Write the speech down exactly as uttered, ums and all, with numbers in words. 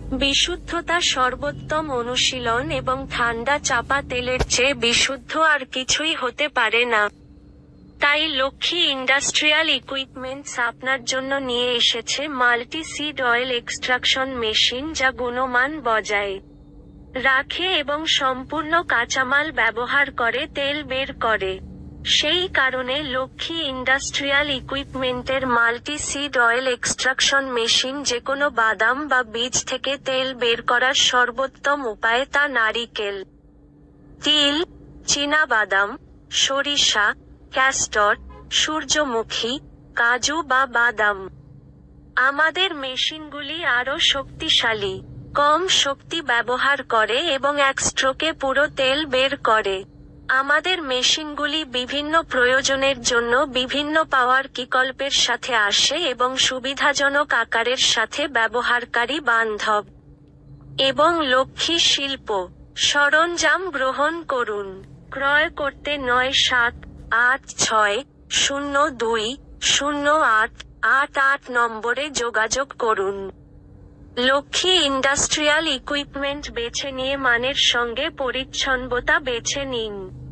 বিশুদ্ধতা সর্বোত্তম অনুশীলন এবং ঠান্ডা চাপা তেলের চেয়ে বিশুদ্ধ আর কিছুই হতে পারে না। তাই লক্ষ্মী ইন্ডাস্ট্রিয়াল ইকুইপমেন্টস আপনার জন্য নিয়ে এসেছে multi seed oil extraction machine, যা গুণমান বজায় রাখে এবং সম্পূর্ণ কাঁচামাল ব্যবহার করে তেল বের করে। সেই কারণে লক্ষ্মী ইন্ডাস্ট্রিয়াল ইকুইপমেন্টের multi seed oil extraction machine যেকোনো বাদাম বা বীজ থেকে তেল বের করার সর্বোত্তম উপায়, তা নারিকেল, তিল, চীনাবাদাম, সরিষা, ক্যাস্টর, সূর্যমুখী, কাজু বা বাদাম। আমাদের মেশিনগুলি আরও শক্তিশালী, কম শক্তি ব্যবহার করে এবং এক স্ট্রোকে পুরো তেল বের করে। আমাদের মেশিনগুলি বিভিন্ন প্রয়োজনের জন্য বিভিন্ন পাওয়ার বিকল্পের সাথে আসে এবং সুবিধাজনক আকারের সাথে ব্যবহারকারী বান্ধব। এবং লক্ষ্মী শিল্প সরঞ্জাম গ্রহণ করুন। ক্রয় করতে নয় সাত আট ছয় শূন্য দুই শূন্য আট আট আট নম্বরে যোগাযোগ করুন। লক্ষ্মী ইন্ডাস্ট্রিয়াল ইকুইপমেন্ট বেছে নিয়ে মানের সঙ্গে পরিচ্ছন্নতা বেছে নিন।